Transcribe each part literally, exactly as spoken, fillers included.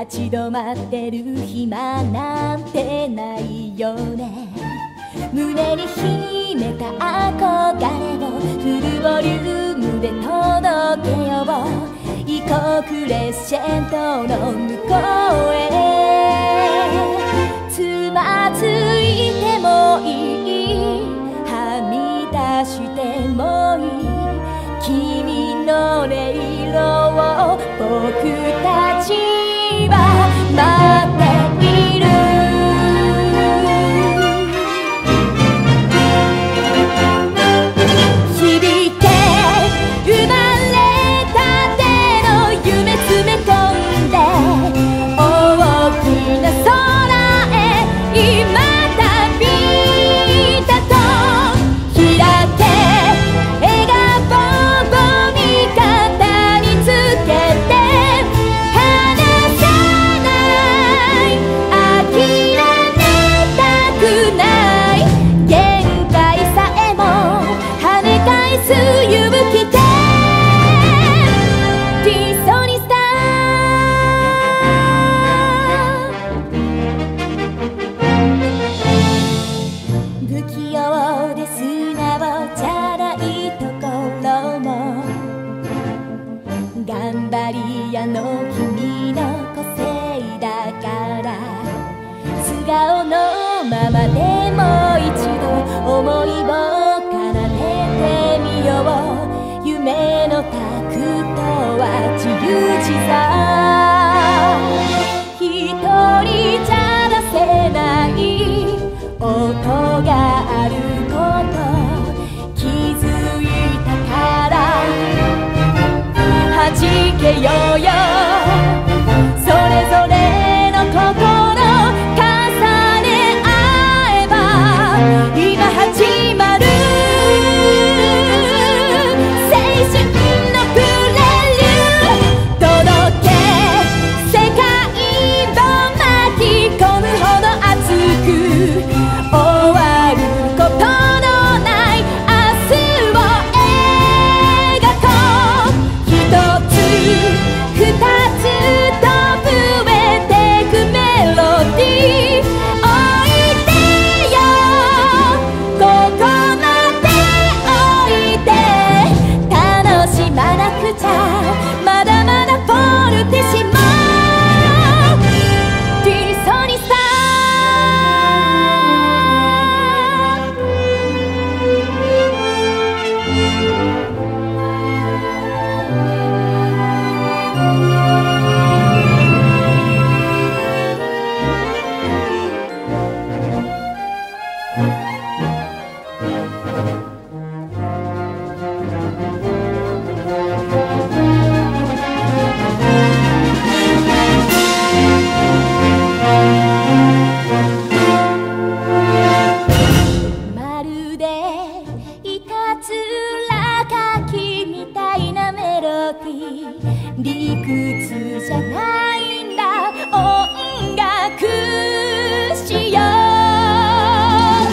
立ち止まってる暇なんてないよね。胸に秘めた憧れをフルボリュームで届けよう。異国列車との向こうへつまずいてもいい、はみ出してもいい、君の音色を僕たちは待っている。響け生まれたての夢詰め込んで大きな空へ今旅立とう。開け笑顔を味方につけて離さない諦めたくない限界さえも跳ね返す勇気で理想にスタ不器用で素直じゃないところも頑張り屋の君の個性だから、素顔のままでもう一度思いを奏でてみよう。夢のタクトは自由自在、一人じゃ出せない音があること気づいたから弾けようよ。それぞれの心重ね合えば今始まる青春のプレリュー。届け世界を巻き込むほど熱く終わることのない明日を描こう。一つ二つと増えてくメロディー置いてよ、ここまで置いて楽しまなくちゃまだまだフォルティシモ理想にスタまるでいたずら書きみたいなメロディー、理屈じゃないんだ音楽しよう。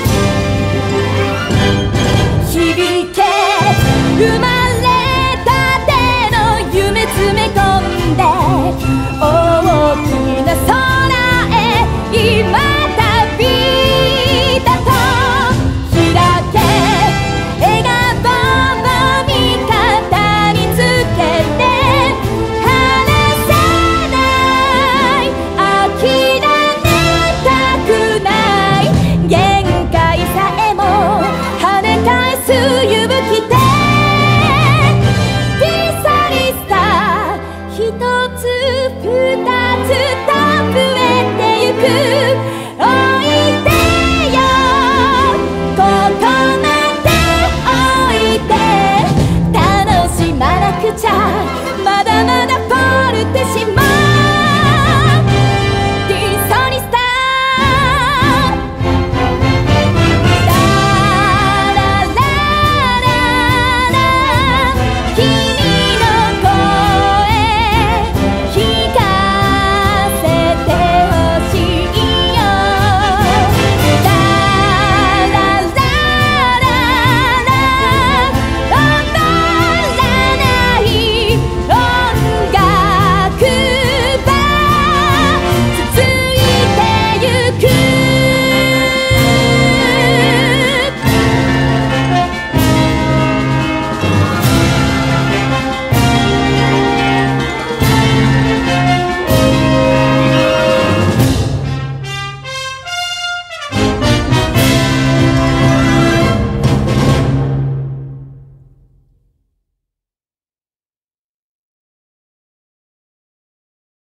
響け生まれたての夢詰め込んで大きな空へ今旅立とう。開け笑顔を味方につけて離さない諦めたくない限界さえも跳ね返す勇気でリサリスタ一つ二つと増えてゆく